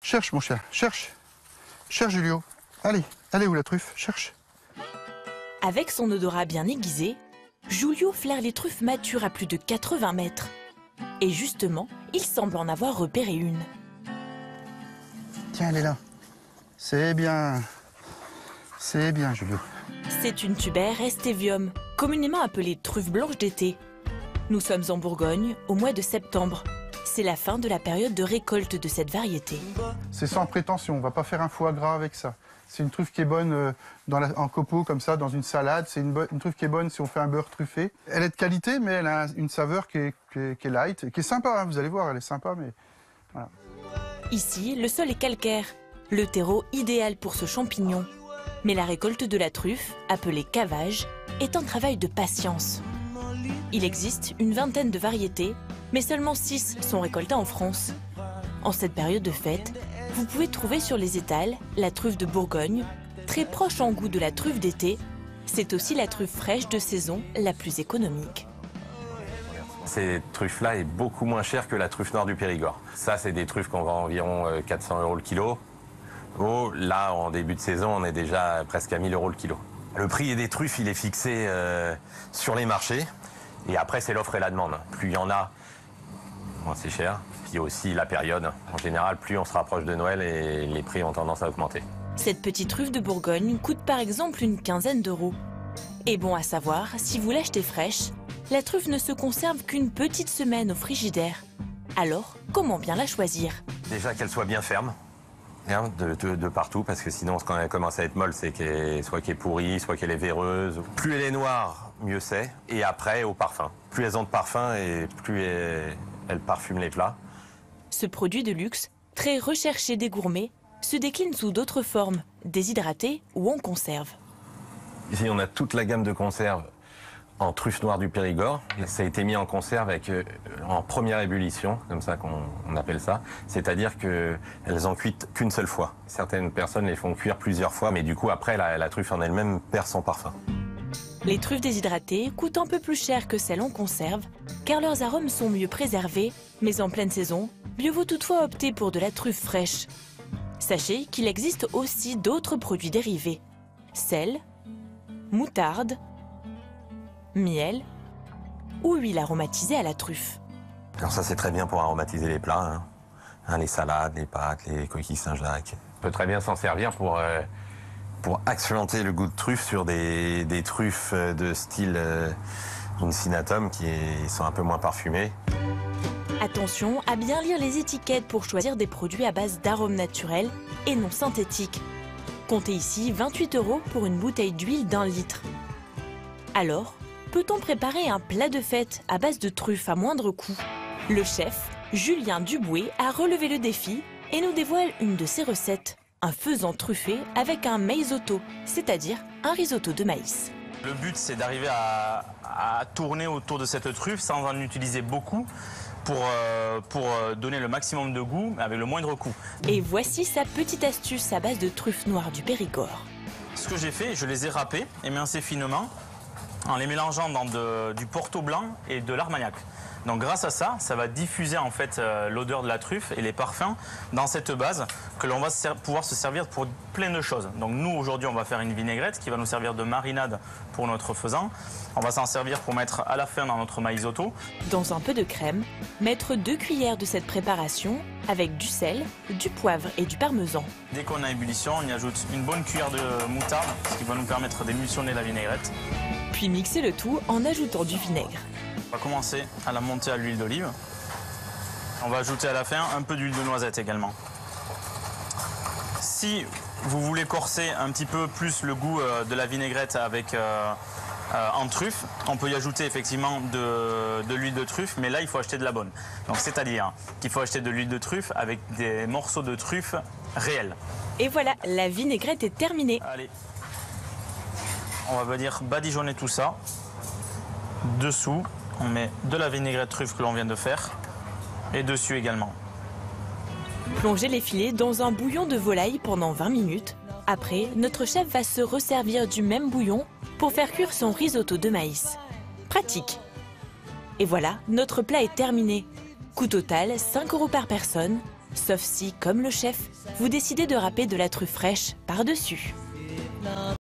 Cherche, mon cher, cherche. Cherche, Julio. Allez, allez où la truffe? Cherche. Avec son odorat bien aiguisé, Julio flaire les truffes matures à plus de 80 mètres. Et justement, il semble en avoir repéré une. Tiens, elle est là. C'est bien. C'est bien, Julio. C'est une tuber Estevium, communément appelée truffe blanche d'été. Nous sommes en Bourgogne, au mois de septembre. C'est la fin de la période de récolte de cette variété. C'est sans prétention, on ne va pas faire un foie gras avec ça. C'est une truffe qui est bonne en copeaux, comme ça, dans une salade. C'est une truffe qui est bonne si on fait un beurre truffé. Elle est de qualité, mais elle a une saveur qui est light, qui est sympa, hein, vous allez voir, elle est sympa, mais voilà. Ici, le sol est calcaire, le terreau idéal pour ce champignon. Mais la récolte de la truffe, appelée cavage, est un travail de patience. Il existe une vingtaine de variétés, mais seulement 6 sont récoltées en France. En cette période de fête, vous pouvez trouver sur les étals la truffe de Bourgogne, très proche en goût de la truffe d'été. C'est aussi la truffe fraîche de saison la plus économique. Cette truffe-là est beaucoup moins chère que la truffe noire du Périgord. Ça, c'est des truffes qu'on vend environ 400 € le kilo. Oh, là, en début de saison, on est déjà presque à 1000 € le kilo. Le prix des truffes, il est fixé sur les marchés. Et après, c'est l'offre et la demande. Plus il y en a, moins c'est cher. Puis aussi la période. En général, plus on se rapproche de Noël et les prix ont tendance à augmenter. Cette petite truffe de Bourgogne coûte par exemple une quinzaine d'euros. Et bon à savoir, si vous l'achetez fraîche, la truffe ne se conserve qu'une petite semaine au frigidaire. Alors, comment bien la choisir? Déjà qu'elle soit bien ferme, hein, de partout, parce que sinon, quand elle commence à être molle, c'est soit qu'elle est pourrie, soit qu'elle est véreuse. Plus elle est noire, mieux c'est. Et après, au parfum. Plus elles ont de parfum et plus elles parfument les plats. Ce produit de luxe, très recherché des gourmets, se décline sous d'autres formes, déshydraté ou en conserve. Ici, on a toute la gamme de conserves en truffe noire du Périgord. Et ça a été mis en conserve en première ébullition, comme ça qu'on appelle ça. C'est-à-dire qu'elles en cuitent qu'une seule fois. Certaines personnes les font cuire plusieurs fois, mais du coup, après, la truffe en elle-même perd son parfum. Les truffes déshydratées coûtent un peu plus cher que celles en conserve, car leurs arômes sont mieux préservés, mais en pleine saison, mieux vaut toutefois opter pour de la truffe fraîche. Sachez qu'il existe aussi d'autres produits dérivés. Sel, moutarde, miel ou huile aromatisée à la truffe. Alors ça, c'est très bien pour aromatiser les plats, hein, les salades, les pâtes, les coquilles Saint-Jacques. On peut très bien s'en servir pour accentuer le goût de truffe sur des truffes de style Incinatum qui sont un peu moins parfumées. Attention à bien lire les étiquettes pour choisir des produits à base d'arômes naturels et non synthétiques. Comptez ici 28 € pour une bouteille d'huile d'1 litre. Alors, peut-on préparer un plat de fête à base de truffes à moindre coût? Le chef, Julien Duboué, a relevé le défi et nous dévoile une de ses recettes. Un faisan truffé avec un maïsotto, c'est-à-dire un risotto de maïs. Le but, c'est d'arriver à tourner autour de cette truffe sans en utiliser beaucoup pour donner le maximum de goût avec le moindre coût. Et voici sa petite astuce à base de truffes noires du Périgord. Ce que j'ai fait, je les ai râpées, émincées finement, en les mélangeant dans du porto blanc et de l'armagnac. Donc grâce à ça, ça va diffuser en fait l'odeur de la truffe et les parfums dans cette base que l'on va pouvoir se servir pour plein de choses. Donc nous aujourd'hui on va faire une vinaigrette qui va nous servir de marinade pour notre faisan. On va s'en servir pour mettre à la fin dans notre maïsotto. Dans un peu de crème, mettre 2 cuillères de cette préparation avec du sel, du poivre et du parmesan. Dès qu'on a ébullition, on y ajoute une bonne cuillère de moutarde, ce qui va nous permettre d'émulsionner la vinaigrette. Puis mixer le tout en ajoutant du vinaigre. On va commencer à la monter à l'huile d'olive. On va ajouter à la fin un peu d'huile de noisette également. Si vous voulez corser un petit peu plus le goût de la vinaigrette avec en truffe, on peut y ajouter effectivement de l'huile de truffe, mais là il faut acheter de la bonne. Donc c'est-à-dire qu'il faut acheter de l'huile de truffe avec des morceaux de truffe réels. Et voilà, la vinaigrette est terminée. Allez, on va venir badigeonner tout ça. Dessous, on met de la vinaigrette truffe que l'on vient de faire et dessus également. Plongez les filets dans un bouillon de volaille pendant 20 minutes. Après, notre chef va se resservir du même bouillon pour faire cuire son risotto de maïs. Pratique! Et voilà, notre plat est terminé. Coût total 5 € par personne, Sauf si, comme le chef, vous décidez de râper de la truffe fraîche par-dessus.